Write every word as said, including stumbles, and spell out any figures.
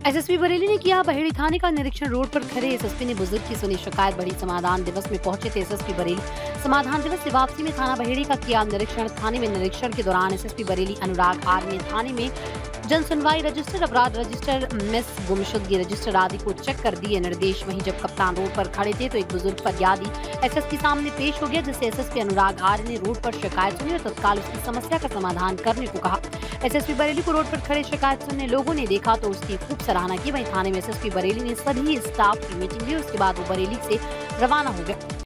SSP Bareilly ने किया बहेड़ी थाने का निरीक्षण। रोड पर खड़े एसएसपी ने बुजुर्ग की सुनी शिकायत। बड़ी समाधान दिवस में पहुंचे थे एसएसपी बरेली। समाधान दिवस से वापसी में थाना बहेड़ी का किया निरीक्षण। थाने में निरीक्षण के दौरान एसएसपी बरेली अनुराग आर ने थाने में जन सुनवाई रजिस्टर, अपराध रजिस्टर, मिस गुमशुदगी रजिस्टर आदि को चेक कर दिए निर्देश। वहीं जब कप्तान रोड पर खड़े थे तो एक बुजुर्ग फरियादी एसएसपी सामने पेश हो गया, जिससे एसएसपी अनुराग आर ने रोड पर शिकायत सुनी और तत्काल उसकी समस्या का समाधान करने को कहा। एसएसपी बरेली को रोड पर खड़े शिकायत सुनने लोगों ने देखा तो उसकी खूब सराहना की। वहीं थाने में एसएसपी बरेली ने सभी स्टाफ की मीटिंग ली, उसके बाद वो बरेली से रवाना हो गया।